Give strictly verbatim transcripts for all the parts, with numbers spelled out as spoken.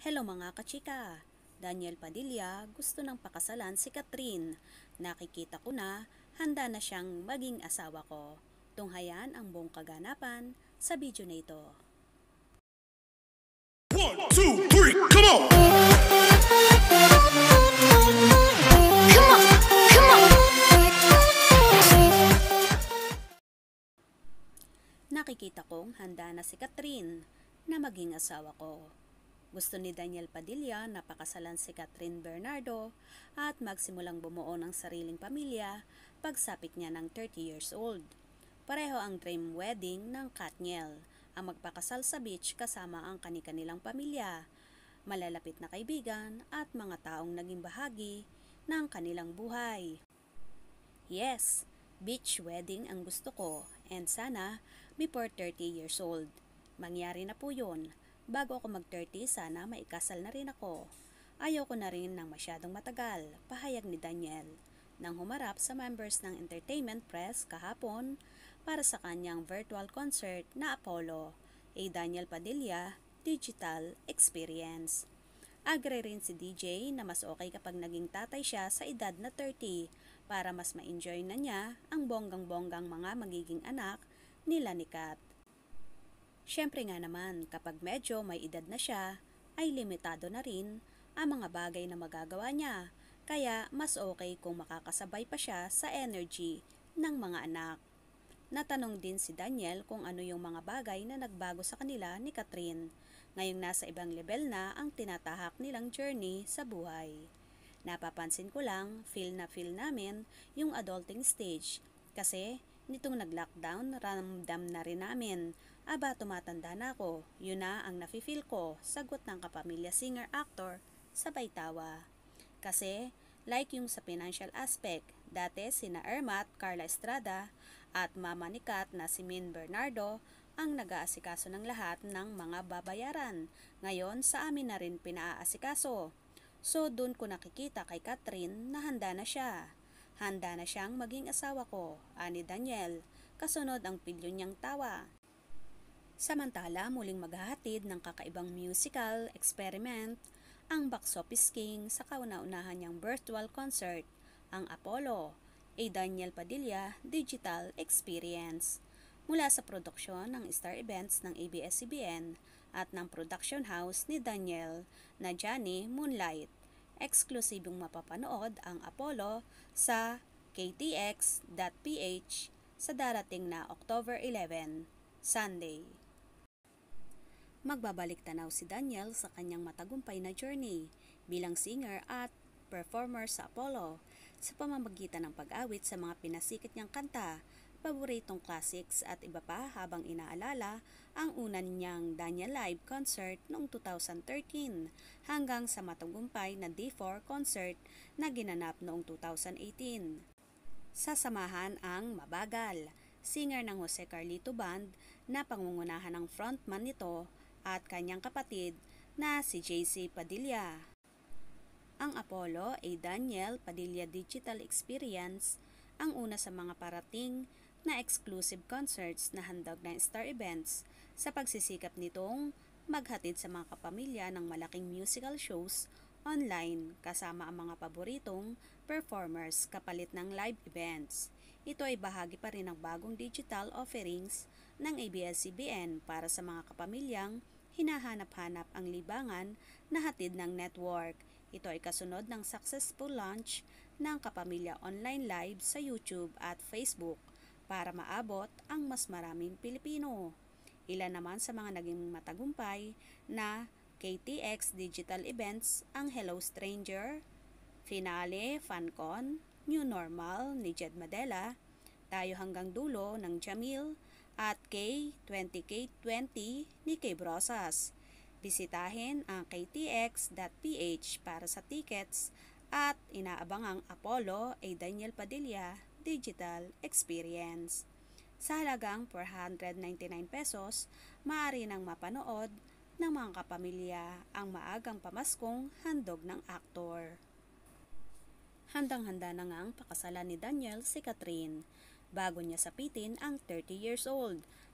Hello mga kachika! Daniel Padilla gusto ng pakasalan si Catherine. Nakikita ko na handa na siyang maging asawa ko. Tunghayan ang buong kaganapan sa video na ito. One, two, three, come on! Come on, come on. Nakikita kong handa na si Catherine na maging asawa ko. Gusto ni Daniel Padilla na pakasalan si Catherine Bernardo at magsimulang bumuo ng sariling pamilya pagsapit niya ng thirty years old. Pareho ang dream wedding ng Katniel, ang magpakasal sa beach kasama ang kani-kanilang pamilya, malalapit na kaibigan at mga taong naging bahagi ng kanilang buhay. Yes, beach wedding ang gusto ko and sana before thirty years old. Mangyari na po yun. Bago ako mag-thirty, sana maikasal na rin ako. Ayoko na rin ng masyadong matagal, pahayag ni Daniel, nang humarap sa members ng entertainment press kahapon para sa kanyang virtual concert na Apollo, a Daniel Padilla Digital Experience. Agree rin si D J na mas okay kapag naging tatay siya sa edad na thirty para mas ma-enjoy na niya ang bonggang-bonggang mga magiging anak nila ni Kat. Siyempre nga naman, kapag medyo may edad na siya, ay limitado na rin ang mga bagay na magagawa niya, kaya mas okay kung makakasabay pa siya sa energy ng mga anak. Natanong din si Daniel kung ano yung mga bagay na nagbago sa kanila ni Catherine, ngayong nasa ibang level na ang tinatahak nilang journey sa buhay. Napapansin ko lang, feel na feel namin yung adulting stage, kasi nitong nag-lockdown, ramdam na rin namin, aba tumatanda na ako, yun na ang nafe-feel ko, sagot ng kapamilya singer-actor sabay tawa. Kasi, like yung sa financial aspect, dati sina Irma at Carla Estrada at mama ni Kat na si Min Bernardo ang nag-aasikaso ng lahat ng mga babayaran. Ngayon, sa amin na rin pinaaasikaso. So, dun ko nakikita kay Catherine na handa na siya. Handa na siyang maging asawa ko, ani Daniel, kasunod ang pilyo niyang tawa. Samantala, muling maghahatid ng kakaibang musical experiment ang box office king sa kauna-unahan niyang virtual concert, ang Apollo, a Daniel Padilla Digital Experience. Mula sa produksyon ng Star Events ng A B S C B N at ng production house ni Daniel na Johnny Moonlight, eksklusibong mapapanood ang Apollo sa k t x dot p h sa darating na October eleventh, Sunday. Magbabalik tanaw si Daniel sa kanyang matagumpay na journey bilang singer at performer sa Apollo sa pamamagitan ng pag-awit sa mga pinasikit niyang kanta, paboritong classics at iba pa habang inaalala ang unan niyang Daniel Live concert noong two thousand thirteen hanggang sa matagumpay na D four concert na ginanap noong two thousand eighteen. Sasamahan ang Mabagal, singer ng Jose Carlito Band na pangungunahan ng frontman nito at kanyang kapatid na si J C Padilla. Ang Apollo, a Daniel Padilla Digital Experience, ang una sa mga parating na exclusive concerts na handog ng Star Events sa pagsisikap nitong maghatid sa mga kapamilya ng malaking musical shows online kasama ang mga paboritong performers kapalit ng live events. Ito ay bahagi pa rin ng bagong digital offerings ng A B S C B N para sa mga kapamilyang hinahanap-hanap ang libangan na hatid ng network. Ito ay kasunod ng successful launch ng Kapamilya Online Live sa YouTube at Facebook para maabot ang mas maraming Pilipino. Ilan naman sa mga naging matagumpay na K T X digital events ang Hello Stranger, Finale, FanCon, New Normal ni Jed Madela, Tayo Hanggang Dulo ng Jamil, at K twenty K twenty ni Kay Brosas. Bisitahin ang k t x dot p h para sa tickets at inaabangang Apollo, a Daniel Padilla Digital Experience. Sa halagang four hundred ninety-nine pesos, maaari nang mapanood ng mga kapamilya ang maagang pamaskong handog ng aktor. Handang-handa na ngang pakasalan ni Daniel si Catherine bago niya sapitin ang thirty years old.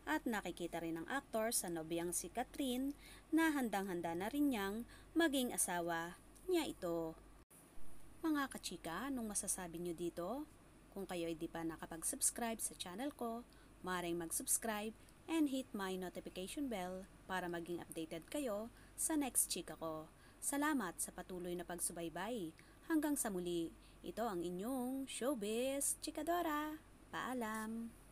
At nakikita rin ng aktor sa nobyang si Catherine na handang-handa na rin niyang maging asawa niya ito. Mga kachika, anong masasabi niyo dito? Kung kayo ay di pa nakapag-subscribe sa channel ko, maaaring mag-subscribe and hit my notification bell para maging updated kayo sa next chika ko. Salamat sa patuloy na pagsubaybay. Hanggang sa muli, ito ang inyong Showbiz Chikadora. Paalam!